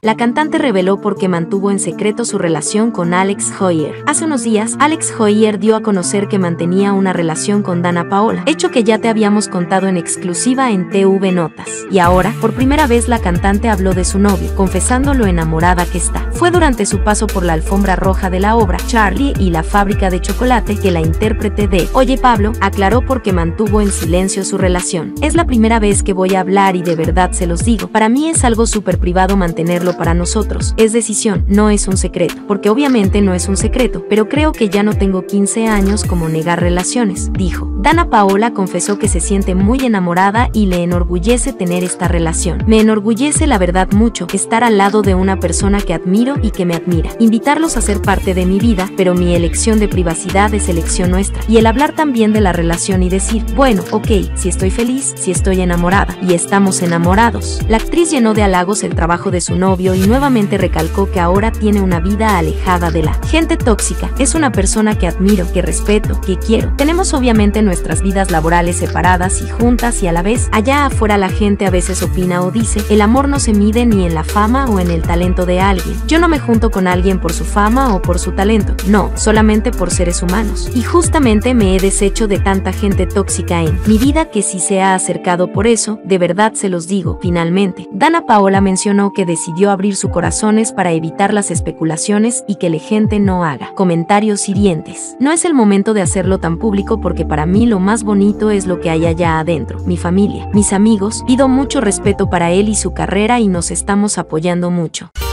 La cantante reveló por qué mantuvo en secreto su relación con Alex Hoyer. Hace unos días, Alex Hoyer dio a conocer que mantenía una relación con Danna Paola, hecho que ya te habíamos contado en exclusiva en TV Notas. Y ahora, por primera vez la cantante habló de su novio, confesando lo enamorada que está. Fue durante su paso por la alfombra roja de la obra Charlie y la fábrica de chocolate que la intérprete de Oye Pablo aclaró por qué mantuvo en silencio su relación. Es la primera vez que voy a hablar y de verdad se los digo, para mí es algo súper privado mantenerlo para nosotros, es decisión, no es un secreto, porque obviamente no es un secreto, pero creo que ya no tengo 15 años como negar relaciones, dijo. Danna Paola confesó que se siente muy enamorada y le enorgullece tener esta relación. Me enorgullece la verdad mucho estar al lado de una persona que admiro y que me admira. Invitarlos a ser parte de mi vida, pero mi elección de privacidad es elección nuestra. Y el hablar también de la relación y decir, bueno, ok, si estoy feliz, si estoy enamorada, y estamos enamorados. La actriz llenó de halagos el trabajo de su novio y nuevamente recalcó que ahora tiene una vida alejada de la gente tóxica. Es una persona que admiro, que respeto, que quiero. Tenemos obviamente nuestras vidas laborales separadas y juntas y a la vez, allá afuera la gente a veces opina o dice, el amor no se mide ni en la fama o en el talento de alguien. Yo no me junto con alguien por su fama o por su talento, no, solamente por seres humanos. Y justamente me he deshecho de tanta gente tóxica en mi vida que si se ha acercado por eso, de verdad se los digo. Finalmente, Danna Paola mencionó que decidió abrir su corazones para evitar las especulaciones y que la gente no haga comentarios hirientes. No es el momento de hacerlo tan público porque para mí lo más bonito es lo que hay allá adentro, mi familia, mis amigos, pido mucho respeto para él y su carrera y nos estamos apoyando mucho.